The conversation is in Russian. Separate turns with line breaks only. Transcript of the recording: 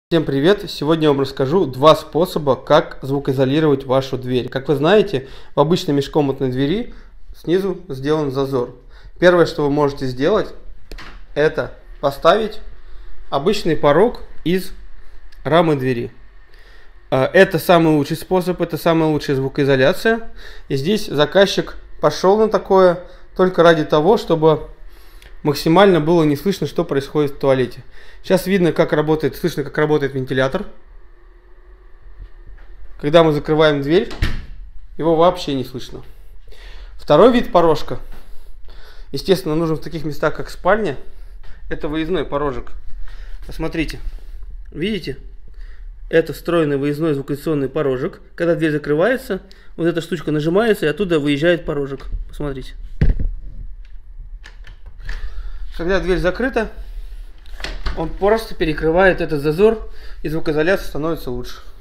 Всем привет! Сегодня я вам расскажу два способа, как звукоизолировать вашу дверь. Как вы знаете, в обычной межкомнатной двери снизу сделан зазор. Первое, что вы можете сделать, это поставить обычный порог из рамы двери. Это самый лучший способ, это самая лучшая звукоизоляция. И здесь заказчик пошел на такое только ради того, чтобы максимально было не слышно, что происходит в туалете. Сейчас видно, как работает, слышно, как работает вентилятор. Когда мы закрываем дверь, его вообще не слышно. Второй вид порожка, естественно, нужен в таких местах, как спальня. Это выездной порожек. Посмотрите, видите? Это встроенный выездной звукоизоляционный порожек. Когда дверь закрывается, вот эта штучка нажимается, и оттуда выезжает порожек. Посмотрите. Когда дверь закрыта, он просто перекрывает этот зазор, и звукоизоляция становится лучше.